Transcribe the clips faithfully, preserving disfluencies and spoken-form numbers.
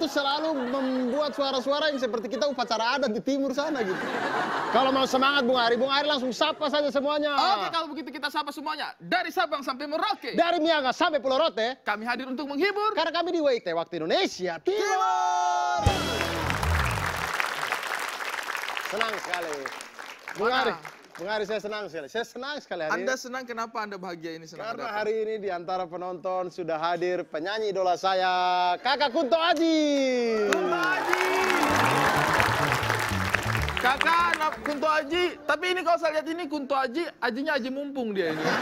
tuh selalu membuat suara-suara yang seperti kita upacara adat di timur sana gitu. Kalau mau semangat Bung Ari, Bung Ari langsung sapa saja semuanya. Oke, kalau begitu kita sapa semuanya. Dari Sabang sampai Merauke. Dari Miangas sampai Pulau Rote. Kami hadir untuk menghibur. Karena kami di W I T Waktu Indonesia Timur. Senang sekali. Bung Mana? Ari, Bung Ari saya senang sekali. Saya senang sekali hari Anda ini. senang, kenapa Anda bahagia ini senang? Karena Ada apa? hari ini di antara penonton sudah hadir penyanyi idola saya, Kakak Kunto Aji. Kunto Aji. Kakak anak Kunto Aji, tapi ini kalau saya lihat ini Kunto Aji, Ajinya Aji mumpung dia ini.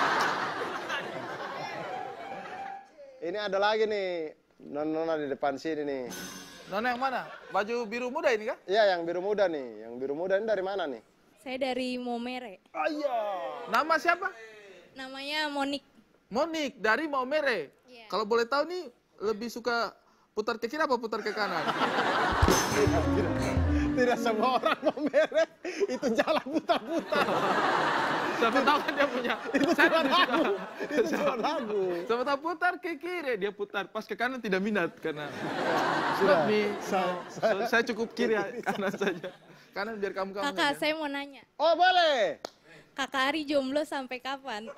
Ini ada lagi nih, nona di depan sini nih. Nona yang mana? Baju biru muda ini kah? Iya, yang biru muda nih. Yang biru muda ini dari mana nih? Saya dari Maumere. Ayah. Nama siapa? Namanya Monik. Monik dari Maumere. Iya. Kalau boleh tahu nih, lebih suka putar ke kiri apa putar ke kanan? Tidak, tidak. Tidak semua orang mau merek, itu jalan putar-putar. Siapa tahu kan dia punya. Itu cuma lagu. Itu cuma lagu. Siapa tahu putar ke kiri, dia putar. Pas ke kanan tidak minat karena Sudah. Tapi Saya- saya, saya cukup kiri, kanan saja. Kanan biar kamu kamu. Kakak, saya mau nanya. Oh boleh. Kakak Ari jomblo sampai kapan?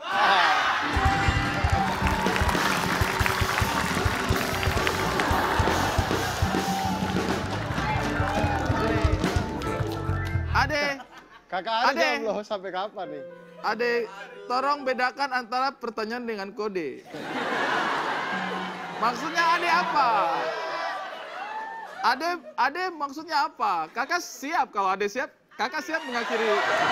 Ade, Kakak Ari Ade. jomblo sampai kapan nih? Ade, tolong bedakan antara pertanyaan dengan kode. Maksudnya Ade apa? Ade, Ade maksudnya apa? Kakak siap, kalau Ade siap, kakak siap mengakhiri.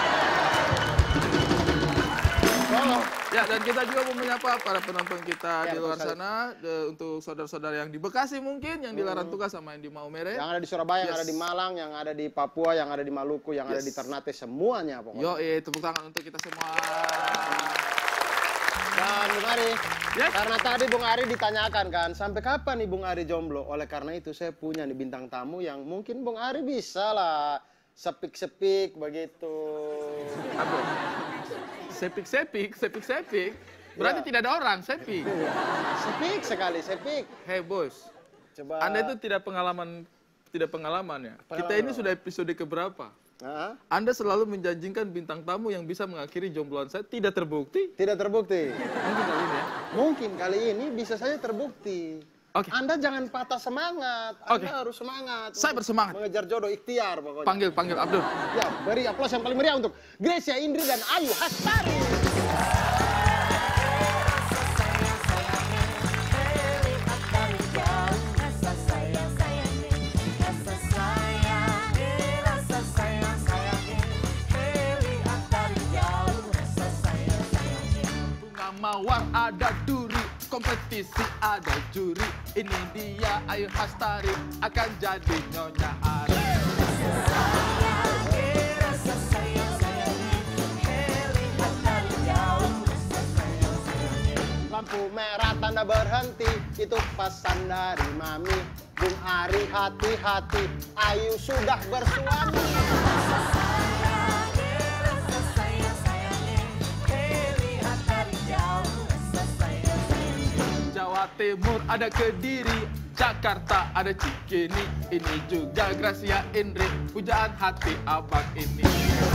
Tolong. Ya, dan kita juga mau menyapa para penonton kita Ya, di luar betul sekali. sana, de- untuk saudara-saudara yang di Bekasi mungkin, yang dilarang tugas sama yang di Maumere. Yang ada di Surabaya, yang Yes. ada di Malang, yang ada di Papua, yang ada di Maluku, yang ada Yes. di Ternate, semuanya pokoknya. Yo, eh, tepuk tangan untuk kita semua. Dan Bung Ari, Yes. karena tadi Bung Ari ditanyakan kan, sampai kapan nih Bung Ari jomblo? Oleh karena itu saya punya nih bintang tamu yang mungkin Bung Ari bisa lah sepik-sepik begitu. Apa? Sepik-sepik, sepik-sepik. Berarti Ya. tidak ada orang, sepik. Sepik sekali, sepik. Hey bos, Coba. Anda itu tidak pengalaman, tidak pengalaman ya. Kita Pengalaman ini apa? sudah episode keberapa? Hah? Anda selalu menjanjikan bintang tamu yang bisa mengakhiri jombloan saya, tidak terbukti. Tidak terbukti. Mungkin kali ini ya. Mungkin kali ini bisa saja terbukti. Oke. Anda jangan patah semangat. Anda Oke. harus semangat. Saya untuk bersemangat. Mengejar jodoh ikhtiar pokoknya. Panggil, panggil Abdul. Ya, beri aplaus yang paling meriah untuk Gracia Indri dan Ayu Hastari. Bunga mawar ada duri, kompetisi ada juri. Ini dia Ayu Hastari, akan jadi Nyonya Ari. Lampu merah tanda berhenti, itu pesan dari Mami. Bung Ari hati-hati, Ayu sudah bersuami. Jawa Timur ada Kediri, Jakarta ada Cikini. Ini juga Gracia Indri, pujaan hati abang ini.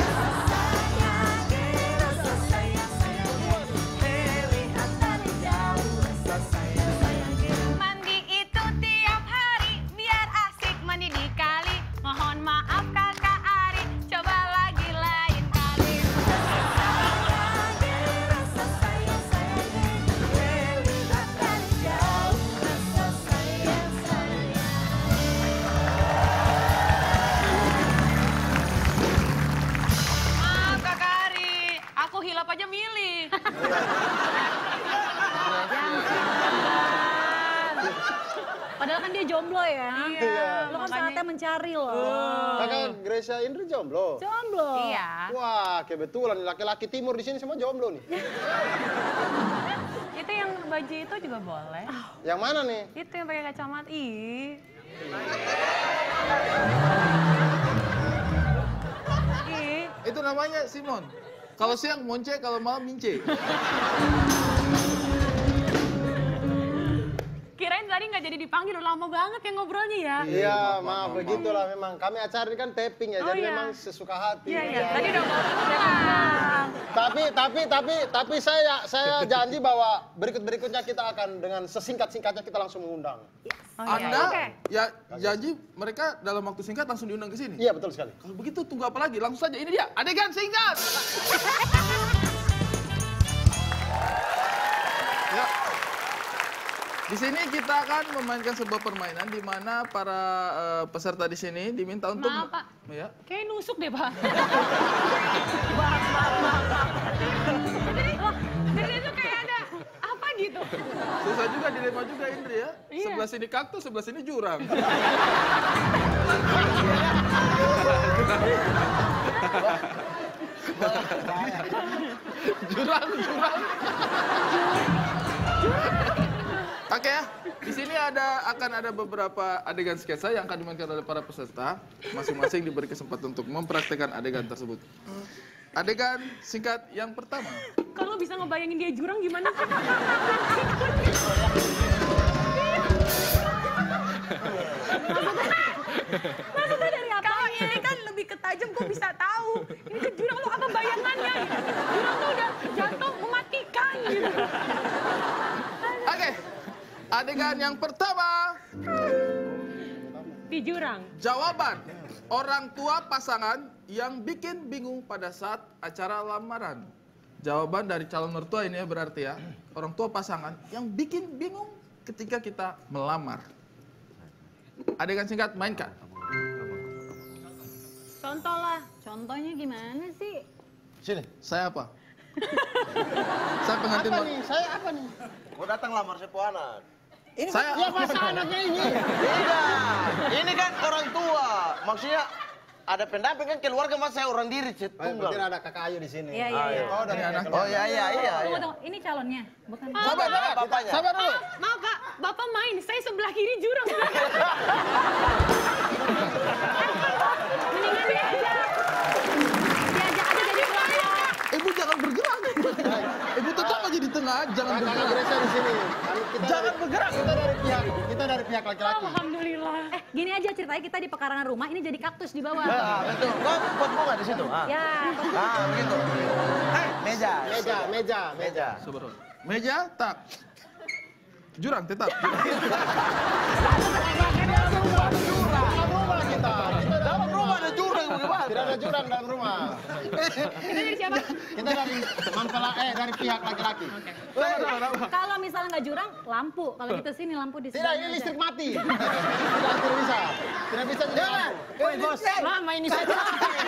Mandi itu tiap hari, biar asik mandi di kali. Mohon maaf kakak Ari, coba lagi lain kali. Maaf kakak Ari, aku hilap aja milih. Padahal kan dia jomblo ya. Iya, Lo kan makanya- saatnya mencari loh. Kakak Gracia Indri jomblo. Jomblo. Iya. Wah, kebetulan laki-laki timur di sini semua jomblo nih. Itu yang baju itu juga boleh. Yang mana nih? Itu yang pakai kacamata. Ih. Ih. Itu namanya Simon. Kalau siang monce, kalau malam mince. Kirain tadi nggak nggak jadi dipanggil, udah lama banget ya ngobrolnya ya. Iya, maaf begitulah memang. Kami acara ini kan taping ya, Oh, jadi iya. memang sesuka hati. Iya, iya. Ya. Tadi udah mau pulang. Tapi tapi tapi tapi saya saya janji bahwa berikut-berikutnya kita akan dengan sesingkat-singkatnya kita langsung mengundang. Oh, iya. Anda Oke. ya janji mereka dalam waktu singkat langsung diundang ke sini. Iya, betul sekali. Kalau begitu tunggu apa lagi? Langsung saja ini dia adegan singkat. Ya. Di sini kita akan memainkan sebuah permainan di mana para eh, peserta di sini diminta untuk Maaf, Pak. Ya. Kayak nusuk deh, Pak. Maaf, maaf, maaf, maaf. Jadi, wah, dari itu kayak ada apa gitu. Susah juga dilema juga Indri ya. Iya. Sebelah sini kaktus, sebelah sini jurang. jurang, jurang. Oke ya, di sini ada akan ada beberapa adegan sketsa yang akan dimainkan oleh para peserta. Masing-masing diberi kesempatan untuk mempraktekkan adegan tersebut. Adegan singkat yang pertama. Kalau bisa ngebayangin dia jurang gimana sih? Maksudnya dari apa? Kalau ini kan lebih ketajam, kok bisa tahu. Ini ke jurang lo apa bayangannya? Jurang tuh udah jatuh mematikan gitu. Oke, adegan yang pertama. Di jurang. Jawaban orang tua pasangan yang bikin bingung pada saat acara lamaran. Jawaban dari calon mertua ini ya berarti ya, orang tua pasangan yang bikin bingung ketika kita melamar. Adegan singkat, mainkan. Contoh lah. Contohnya gimana sih? Sini. Saya apa? Saya pengantin. Apa wa- nih? Saya apa nih? Mau datang lamar sepupu anak. Saya Ya masa anaknya ini. Tidak, ini kan orang tua. Maksudnya ada pendamping kan keluarga, mas saya orang diri Baik, tunggal. berarti ada kakak Ayu di sini. Iya, iya, iya. Oh, dari Ini anak. keluarga. Oh iya iya iya. Tunggu, iya. tunggu. Ini calonnya, bukan? sabar, sabar, bapaknya. sabar dulu. Maaf, maaf, Pak. Bapak main. Saya sebelah kiri jurang. Mendingan diajak. Diajak aja jadi pelakor. Ibu jangan bergerak. Ibu tetap aja di tengah, jangan Kakak bergerak. Gracia di sini. Kami- Kita Jangan dari, bergerak. Kita dari pihak kita dari pihak laki-laki. Alhamdulillah. Eh, gini aja ceritanya kita di pekarangan rumah, ini jadi kaktus di bawah. Ah, betul. Kok pot bunga di situ? Ah. Ya, Ah, begitu. Hei, meja. Meja, meja, meja. Meja. Sabar. Meja, tak. Jurang, tetap. Dalam rumah kita. Kita Dalam rumah ada jurang bagaimana? tidak ada jurang dalam rumah. Kita dari siapa? Kita dari mempela eh dari pihak laki-laki. kalau misalnya nggak jurang, lampu. Kalau gitu sini lampu di Tidak, sebelahnya ini aja. listrik mati. Tidak, tidak bisa. Tidak bisa. Jangan. Woi, bos. Lama ini saja.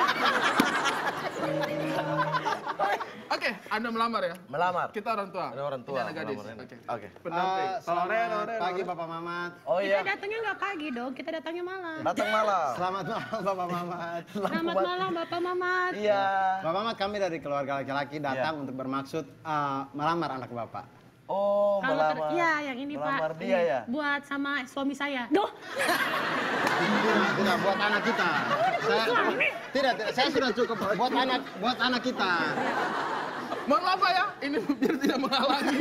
Oke, Anda melamar ya? Melamar. Kita orang tua. Ada orang tua. Ini anak gadis. melamar ini. Oke. Oke. Pendamping. Eh, selamat pagi Bapak Mamat. Oh iya. Kita datangnya nggak pagi dong, kita datangnya malam. Datang malam. Selamat malam Bapak Mamat. Selamat malam Bapak Mamat. Iya. Bapak Mamat, kami dari keluarga laki-laki datang untuk bermaksud eh, melamar anak Bapak. Oh, Kalau ter- melamar. iya yang ini melamar Pak. dia Ini, ya. Buat sama suami saya. Duh, Tidak, tidak buat anak kita. Saya, tidak, tidak, saya sudah cukup buat anak buat anak kita. Mohon maaf Pak ya, ini biar tidak menghalangi.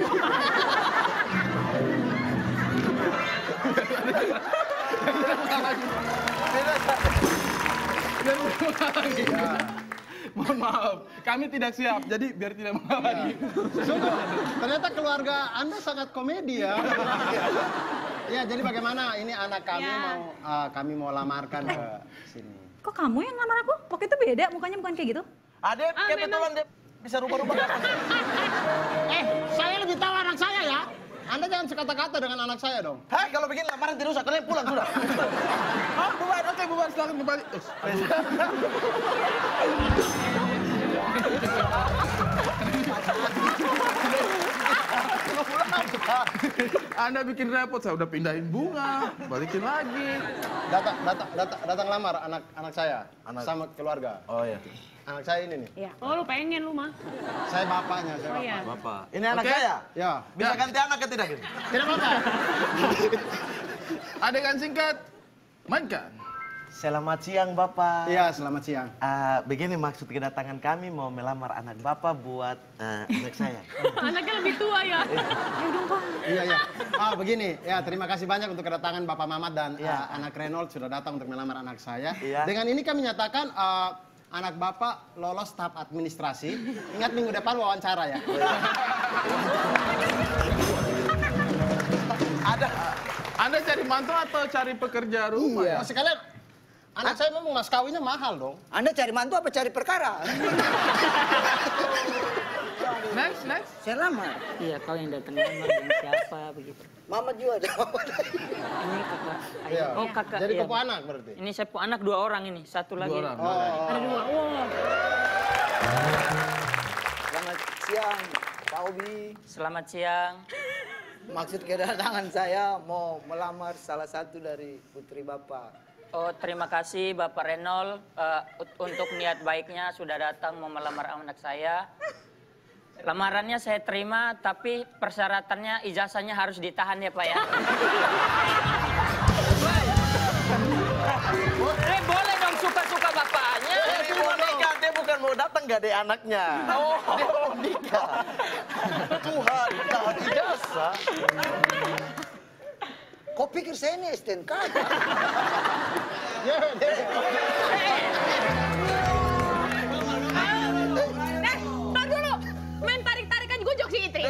Biar tidak menghalangi. Mohon maaf, kami tidak siap, jadi biar tidak menghalangi. Sungguh, ternyata keluarga Anda sangat komedi ya. Ya, jadi bagaimana ini anak kami Ya. mau eh, kami mau lamarkan ke sini. kok kamu yang ngelamar aku? Waktu itu beda, mukanya bukan kayak gitu. Ada kebetulan dia bisa rubah-rubah. Eh, saya lebih tahu anak saya ya. Anda jangan sekata-kata dengan anak saya dong. Hai, kalau bikin lamaran tidak usah, kalian pulang sudah. Oh, bubar, oke bubar, silakan kembali. Eh, Anda bikin repot, saya udah pindahin bunga, balikin lagi. Datang datang datang datang lamar anak anak saya Anak. sama keluarga. Oh iya. Anak saya ini nih. Iya. Oh lu pengen lu mah. Saya bapaknya, saya Oh bapak. iya. Bapak. Ini anak Oke. saya. Ya, Bisa ganti anak ke tidak gitu? tidak apa-apa. Adegan singkat, mainkan. Selamat siang Bapak. Iya, selamat siang. Ah, begini maksud kedatangan kami mau melamar anak Bapak buat ah, anak saya. Anaknya lebih tua ya. Iya, iya. Ah, begini, ya terima kasih banyak untuk kedatangan Bapak Mamat dan Iya. ah, anak Reynold sudah datang untuk melamar anak saya. Iya. Dengan ini kami nyatakan ah, anak Bapak lolos tahap administrasi. Ingat minggu depan wawancara ya. Ada. Anda cari mantu atau cari pekerja rumah? Iya. Sekalian, anak saya memang mas kawinnya mahal dong. Anda cari mantu apa cari perkara? Next, next. Saya lamar. Iya, kau yang datang lamar dengan siapa begitu. Mama juga ada. Ini kakak. Iya. Oh, kakak. Jadi iya. kau anak berarti. Ini saya pu anak dua orang ini, satu lagi. Dua orang. Oh, Ada dua. Wah. Selamat siang, Pak Obi. Selamat siang. Maksud kedatangan saya mau melamar salah satu dari putri Bapak. Oh, terima kasih Bapak Reynold eh, ut- untuk niat baiknya sudah datang mau melamar anak saya. Lamarannya saya terima, tapi persyaratannya ijazahnya harus ditahan ya Pak ya. Eh, boleh dong suka-suka bapaknya. Dia mau nikah, dia bukan mau datang gak ada anaknya. Oh. Dia mau nikah. Tuhan, tahan ijazah. Kau pikir saya ini S T N K? Eh, tar dulu. Main tarik-tarikan gue jok si Itri.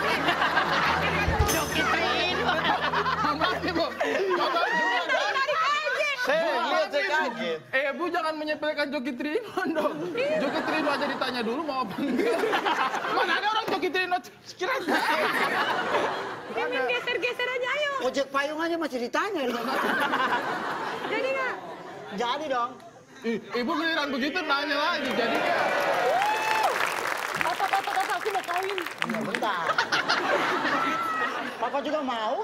Jok Itri. Makasih, Bu. Tarik aja. Saya lihat saya kaget. Eh, Bu jangan menyepelekan Joki Trino dong. Joki Trino aja ditanya dulu mau apa enggak. Mana ada orang Joki Trino sekiranya. Ya, main geser-geser aja ayo. Ojek payung aja masih ditanya. Jadi nggak? Jadi dong. Ih, Ibu giliran begitu nanya lagi. Jadi Papa, papa, papa, aku mau kawin. Ya bentar. Papa juga mau.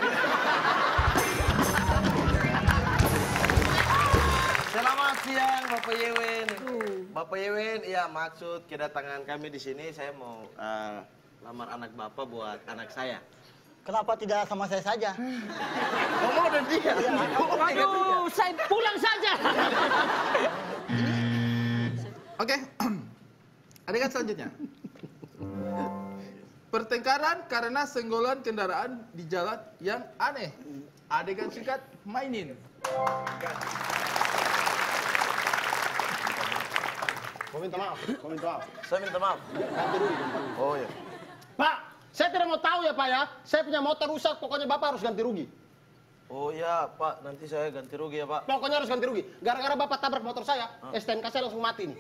Selamat siang Bapak Yewen. Bapak Yewen, iya maksud kedatangan kami di sini saya mau eh, lamar anak Bapak buat anak saya. Kenapa tidak sama saya saja? Ngomong dan dia. Aduh, saya pulang saja. Oke. Adegan selanjutnya. Pertengkaran karena senggolan kendaraan di jalan yang aneh. Adegan singkat mainin. Kau minta maaf, kau minta maaf. Saya minta maaf. Ganti rugi. Oh ya. Pak, saya tidak mau tahu ya Pak ya. Saya punya motor rusak, pokoknya Bapak harus ganti rugi. Oh ya Pak, nanti saya ganti rugi ya Pak. Pokoknya harus ganti rugi. Gara-gara Bapak tabrak motor saya, S T N K saya langsung mati nih.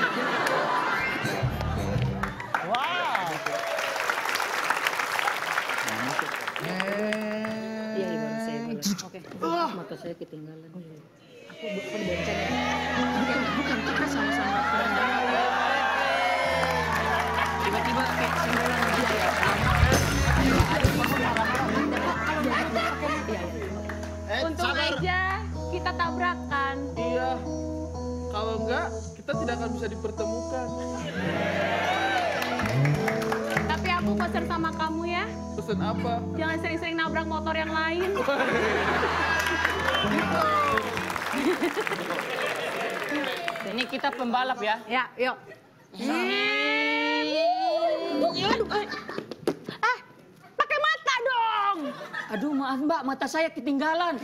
Wow. Iya, iya, baru saya baru. Oke. Mata saya ketinggalan. Aku aku bonceng. Bukan, bukan kita sama-sama pengendara. Tiba-tiba kayak senggolan dia ya. Eh, Untung sabar. aja kita tabrakan. Iya. Kalau enggak, kita tidak akan bisa dipertemukan. Tapi aku pesan sama kamu ya, Pesan apa? jangan sering-sering nabrak motor yang lain. Ini kita pembalap ya. Ya, yuk. Ah, pakai mata dong. Aduh, maaf Mbak, mata saya ketinggalan.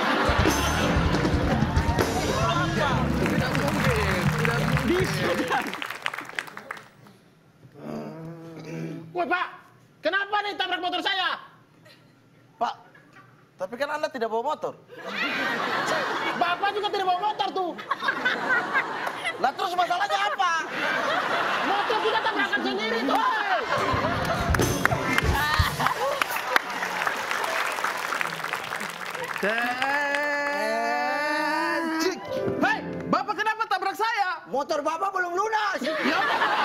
Tidak mungkin. Tidak mungkin. Woi Pak, kenapa nih tabrak motor saya? Pak, tapi kan Anda tidak bawa motor. Bapak juga tidak bawa motor tuh. Lah terus masalahnya apa? Motor kita tabrakan sendiri tuh. Cik. Hei, Bapak kenapa tabrak saya? Motor Bapak belum lunas. Ya,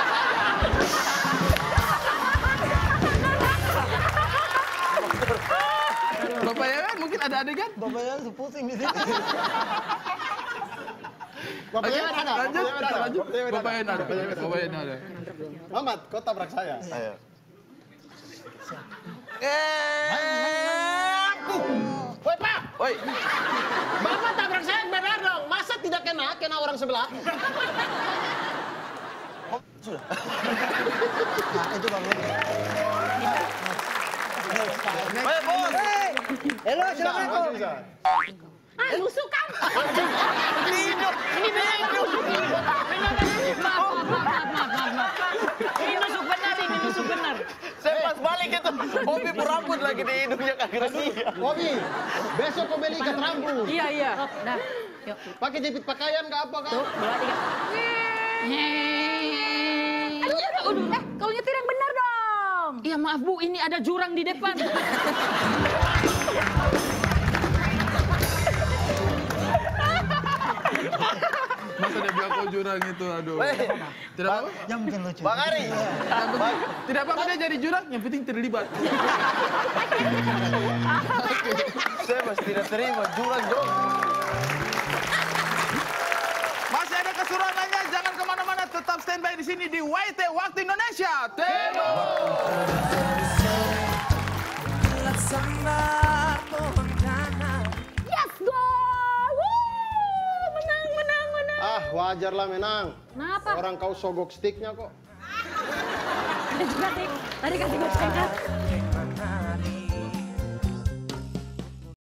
Bapak Yewen mungkin ada adegan? Bapaknya pusing di sini. Bapak Oke, Yewen ada. lanjut, Bapak Yewen ada. lanjut. Bapak Yewen Bapak ada. Yewen ada. Bapak Yewen ada. Mamat, kau tabrak saya. Ayo. Eh, Woi Pak, Oi, Bapak tabrak saya benar dong. Masa tidak kena, kena orang sebelah? Nah, itu Bang. eh bos. Halo, assalamualaikum. Ah, nusuk kan? Ini hidup, ini hidup. Maaf, maaf, maaf, maaf, maaf, maaf. Ini nusuk benar, ini nusuk benar. Saya pas balik itu, Bobby rambut lagi di hidungnya kagak dia. Bobby, besok kau beli ikat rambut. Iya, iya. Nah, yuk. Pakai jepit pakaian ke apa kak? Tuh, dua, tiga. Aduh, ya, udah, udah. Eh, kalau nyetir yang benar dong. Iya, maaf Bu, ini ada jurang di depan. Masa dia bilang kau jurang itu, aduh. Eh, Tidak apa-apa? Yang mungkin lucu. Bang Ari. Tidak apa-apa dia jadi jurang, yang penting terlibat. Saya masih tidak terima jurang dong. Masih ada keseruan lainnya, jangan kemana-mana, tetap standby di sini di Y T Waktu Indonesia Timur. Yes, goal! Woo! Menang, menang, menang. Ah, wajar lah menang. Kenapa? Orang kau sogok sticknya kok. Ada juga sih. Tadi kasih gue cekat.